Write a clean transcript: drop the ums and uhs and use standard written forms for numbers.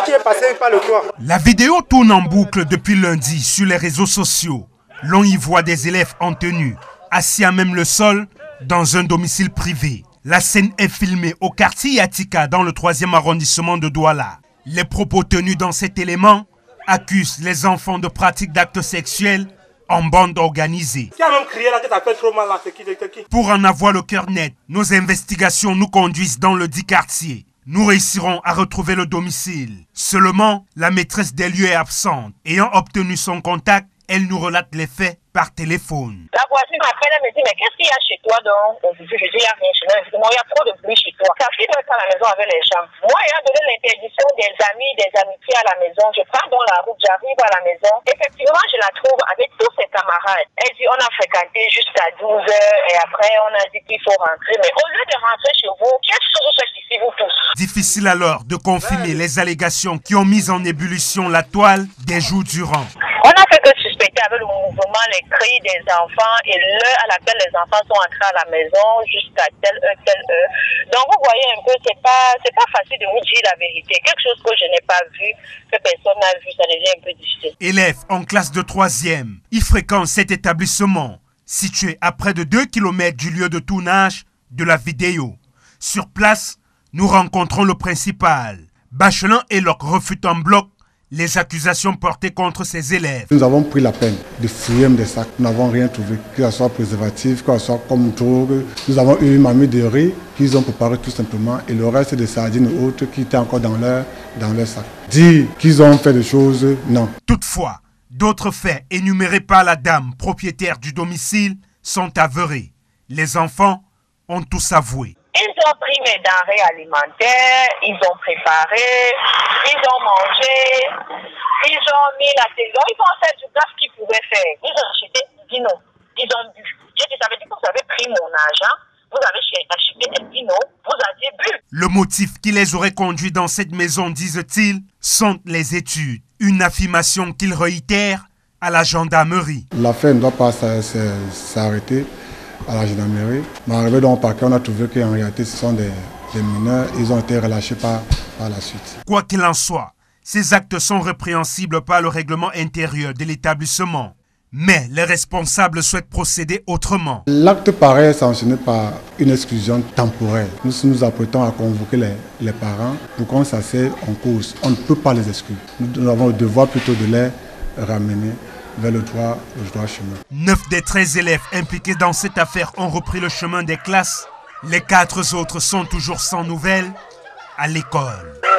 qui est passé par le toit. La vidéo tourne en boucle depuis lundi sur les réseaux sociaux. L'on y voit des élèves en tenue, assis à même le sol, dans un domicile privé. La scène est filmée au quartier Yatika, dans le 3e arrondissement de Douala. Les propos tenus dans cet élément accusent les enfants de pratique d'actes sexuels en bande organisée. Qui a même crié là que ça fait trop mal là, c'est qui? Pour en avoir le cœur net, nos investigations nous conduisent dans le dit quartier. Nous réussirons à retrouver le domicile. Seulement, la maîtresse des lieux est absente. Ayant obtenu son contact, elle nous relate les faits par téléphone. La voisine m'appelle, elle me dit, mais qu'est-ce qu'il y a chez toi donc? Je dis, il n'y a rien chez moi. Elle me dit, il y a trop de bruit chez toi. Ta fille doit être à la maison avec les gens. Moi, ayant donné l'interdiction des amis, des amitiés à la maison, je pars dans la route, j'arrive à la maison. Effectivement, je la trouve avec tous ses camarades. Elle dit, on a fréquenté jusqu'à 12 heures et après, on a dit qu'il faut rentrer. Mais au lieu de rentrer chez vous, qu'est-ce que vous faites ici, vous tous? Difficile alors de confirmer les allégations qui ont mis en ébullition la toile des jours durant. On a fait que suspecter avec le mouvement, les cris des enfants et l'heure à laquelle les enfants sont entrés à la maison jusqu'à telle heure. Donc vous voyez un peu, c'est pas facile de vous dire la vérité. Quelque chose que je n'ai pas vu, que personne n'a vu, ça devient un peu difficile. Élève en classe de 3e, il fréquente cet établissement, situé à près de 2 km du lieu de tournage de la vidéo. Sur place, nous rencontrons le principal. Bachelin et Locke refutent en bloc les accusations portées contre ces élèves. Nous avons pris la peine de fouiller des sacs. Nous n'avons rien trouvé, que ce soit préservatif, que ce soit comme drogue. Nous avons eu une mamie de riz qu'ils ont préparé tout simplement et le reste des sardines et autres qui étaient encore dans leur sac. Dire qu'ils ont fait des choses, non. Toutefois, d'autres faits énumérés par la dame propriétaire du domicile sont avérés. Les enfants ont tous avoué. Ils ont pris mes denrées alimentaires, ils ont préparé, ils ont mangé, ils ont mis la saison, ils ont fait du gaz qu'ils pouvaient faire. Ils ont acheté du vino, ils ont bu. J'ai dit, ça veut dire que vous avez pris mon argent, vous avez acheté des vino, vous avez bu. Le motif qui les aurait conduits dans cette maison, disent-ils, sont les études. Une affirmation qu'ils réitèrent à la gendarmerie. L'affaire ne doit pas s'arrêter à la gendarmerie. Mais arrivé dans le parquet, on a trouvé qu'en réalité, ce sont des mineurs. Ils ont été relâchés par la suite. Quoi qu'il en soit, ces actes sont répréhensibles par le règlement intérieur de l'établissement. Mais les responsables souhaitent procéder autrement. L'acte paraît sanctionné par une exclusion temporaire. Nous nous apprêtons à convoquer les parents pour qu'on s'asseye en cause. On ne peut pas les exclure. Nous avons le devoir plutôt de les ramener vers le droit chemin. 9 des 13 élèves impliqués dans cette affaire ont repris le chemin des classes. Les 4 autres sont toujours sans nouvelles à l'école.